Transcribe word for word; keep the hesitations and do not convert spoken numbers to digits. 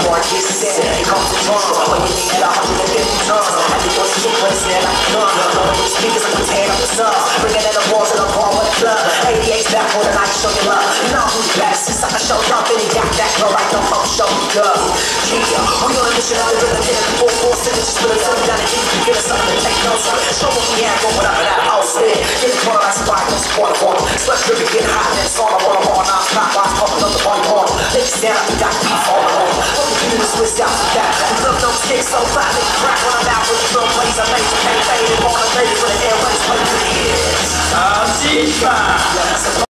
before it gets set. It comes to drum, when you need at one hundred fifty drums. I think what's shit when it's there like a gun. Blowing these speakers like I'm tearing up the sun. Bringing in the walls of the bar with the club. eighty-eight's back for the night, show you love. You know who's best, since I can show love. And he got that glow like the funk show me love. Yeah, we on a mission of the rhythm, hit it four four signatures for the film down the deep. Give us something to take notes on. Show what we have going up in that house there. Get the corner like somebody who's quarter corner. Sweat dripping, getting hot, and it's all I wanna want. I'm stop, I'm pumping up the party corner. Take it down, we got the beef all along. Hope you can switch out to that. The club don't kick so flat, make it crack when I'm out with the drum plays. I make the pain fade, and on the lady for the airways, play for the ears. Ah, G five.